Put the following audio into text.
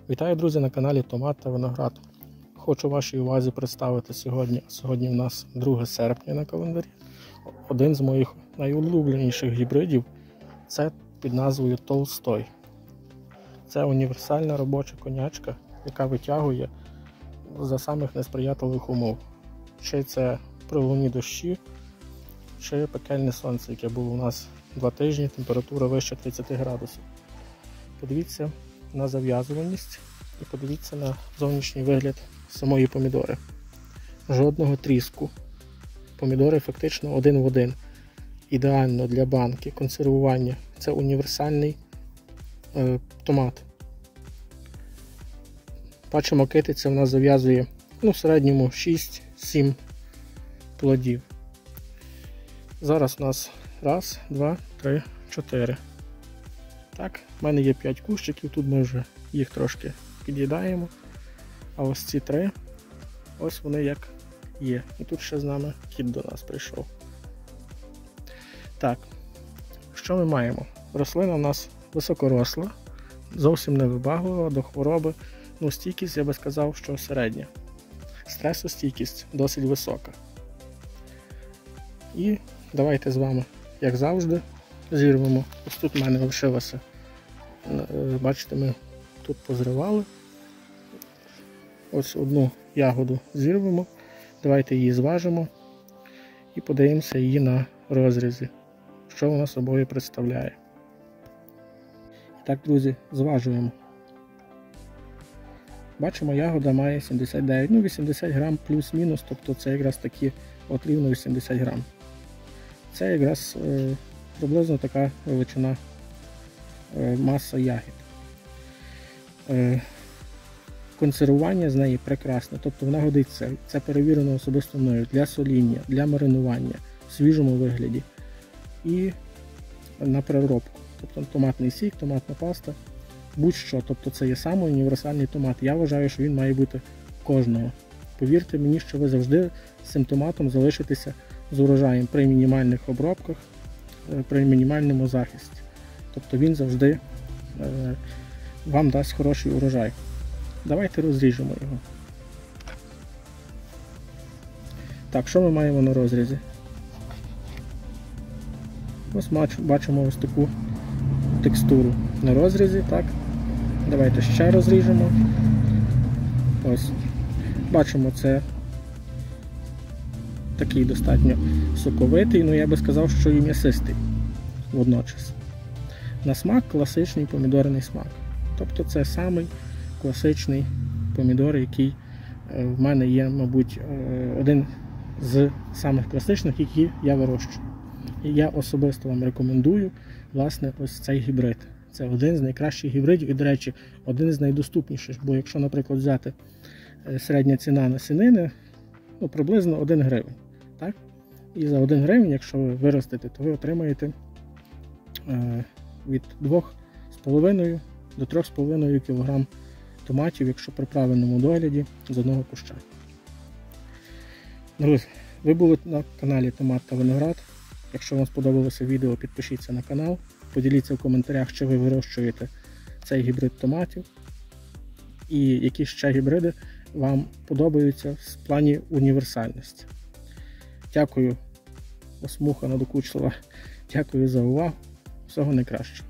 Вітаю, друзі, на каналі Томат та Виноград. Хочу вашій увазі представити сьогодні в нас 2 серпня на календарі. Один з моїх найулюбленіших гібридів – це під назвою Толстой. Це універсальна робоча конячка, яка витягує за самих несприятливих умов. Чи це проливні дощі, чи пекельне сонце, яке було у нас 2 тижні, температура вище 30 градусів. Подивіться на зав'язуваність і подивіться на зовнішній вигляд самої помідори. Жодного тріску. Помідори фактично один в один. Ідеально для банки, консервування. Це універсальний томат. Бачимо, китиця в нас зав'язує в середньому 6-7 плодів. Зараз у нас 1, 2, 3, 4. Так, в мене є 5 кущиків, тут ми вже їх трошки під'їдаємо. А ось ці 3, ось вони як є. І тут ще з нами кіт до нас прийшов. Так, що ми маємо? Рослина у нас високоросла, зовсім не вибаглива до хвороби. Стійкість, я би сказав, що середня. Стресостійкість досить висока. І давайте з вами, як завжди, зірвемо. Ось тут в мене лишилося. Бачите, ми тут позривали. Ось одну ягоду зірвемо. Давайте її зважимо і подивимося її на розрізі, що вона собою представляє. І так, друзі, зважуємо. Бачимо, ягода має 79, 80 грам плюс-мінус, тобто це якраз таки от рівно 80 грам. Це якраз приблизно така величина маса ягід. Консервування з неї прекрасне, тобто вона годиться, це перевірено особисто мною, для соління, для маринування в свіжому вигляді і на переробку. Тобто томатний сік, томатна паста, будь-що, тобто це є самий універсальний томат. Я вважаю, що він має бути кожного. Повірте мені, що ви завжди з цим томатом залишитеся з урожаєм при мінімальних обробках, при мінімальному захисті. Тобто він завжди вам дасть хороший урожай. Давайте розріжемо його. Так, що ми маємо на розрізі? Ось бачимо ось таку текстуру на розрізі. Так. Давайте ще розріжемо. Ось. Бачимо, це такий достатньо соковитий, я би сказав, що і м'ясистий водночас. На смак класичний помідорний смак. Тобто це самий класичний помідор, який в мене є, мабуть, один з самих класичних, які я вирощую. І я особисто вам рекомендую, власне, ось цей гібрид. Це один з найкращих гібридів і, до речі, один з найдоступніших. Бо якщо, наприклад, взяти середня ціна насінини, приблизно 1 гривень. Так? І за 1 гривень, якщо ви виростете, то ви отримаєте від 2,5 до 3,5 кг томатів, якщо при правильному догляді, з одного куща. Друзі, ви були на каналі Томат та Виноград. Якщо вам сподобалося відео, підпишіться на канал. Поділіться в коментарях, чи ви вирощуєте цей гібрид томатів. І які ще гібриди вам подобаються в плані універсальності. Дякую, ось муха надокучлива. Дякую за увагу. Всього найкращого.